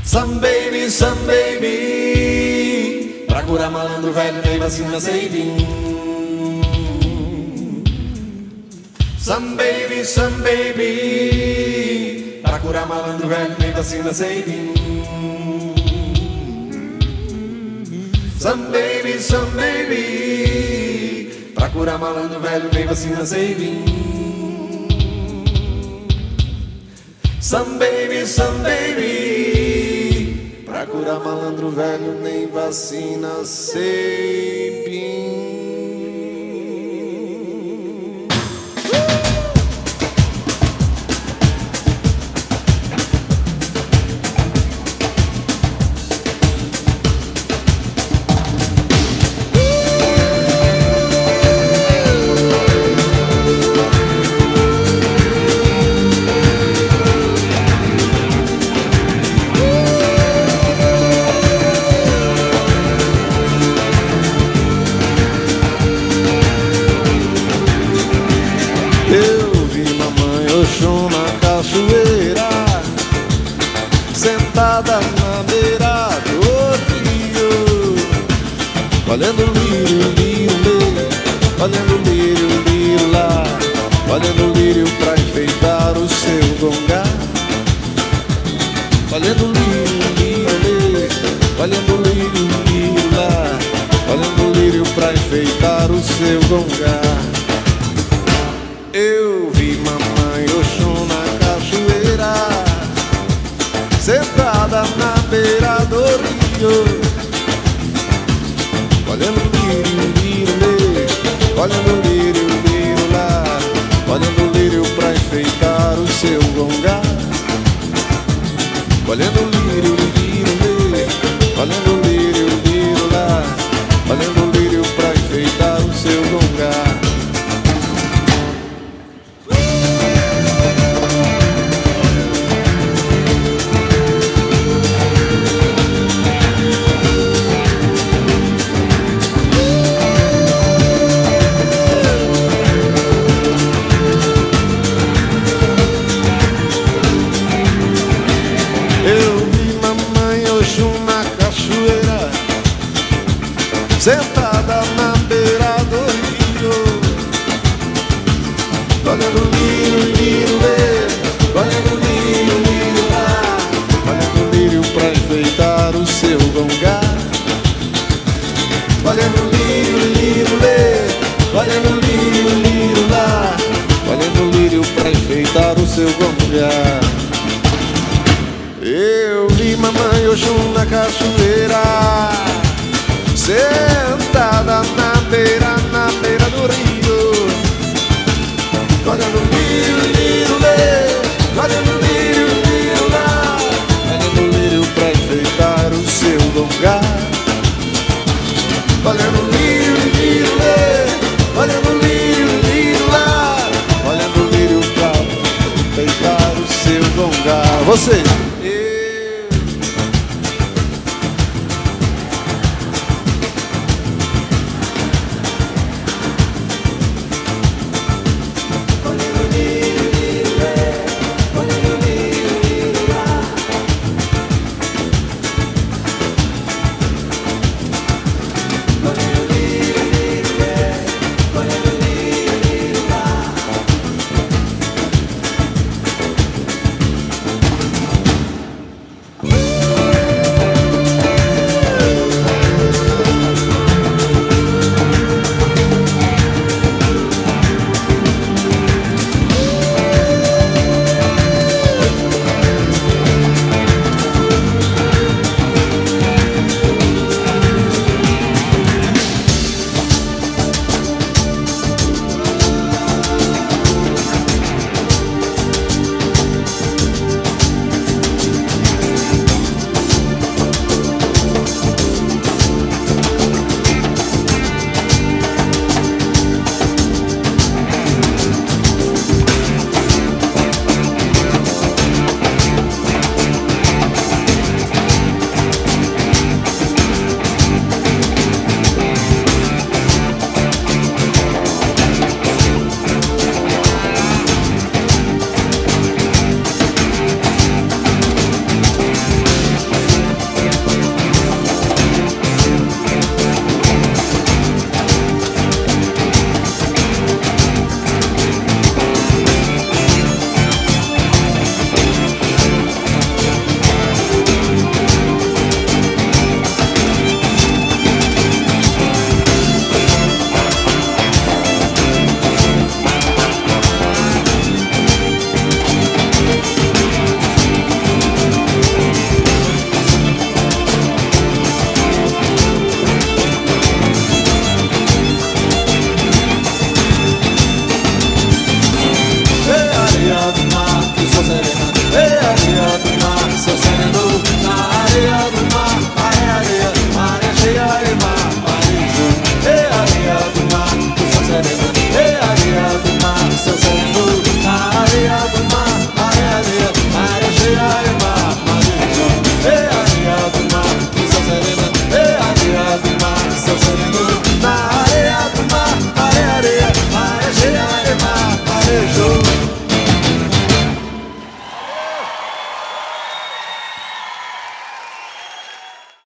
Some baby, pra curar malandro velho nem vacina sei vir. Some baby, pra curar malandro velho nem vacina sei vir. Some baby, pra curar malandro velho nem vacina sei vir. Some baby, pra curar malandro velho nem vacina sei vir. Sentada na beira do rio, olhando o lírio, lírio, olhando o lírio, lírio lá, olhando o lírio pra enfeitar o seu gongá. Olhando o lírio, lírio, olhando o lírio, lírio lá, olhando o lírio pra enfeitar o seu gongá. Eu vi mamãe Oxum na cachoeira, sentada na beira do rio, olhando o lírio, lírio, olhando o lírio, lírio lá, olhando o lírio pra enfeitar o seu gongá. Olhando o lírio, lírio, olhando o lírio, lírio lá, olhando o lírio pra enfeitar o seu gongá. Sentada na beira do rio, olhando o lírio, lírio, olhando o lírio, lírio lá, olhando o lírio pra enfeitar o seu gongá. Olhando o lírio, lírio, olhando o lírio, lírio lá, olhando o lírio pra enfeitar o seu gongá. Eu vi mamãe Oxum na cachoeira, sentada na beira do rio, olhando o lírio, lírio, olhando o lírio, lírio lá, olhando o lírio pra enfeitar o seu gongá. Olhando o lírio, lírio, olhando o lírio, lírio lá, olhando o lírio pra enfeitar o seu gongá. Você!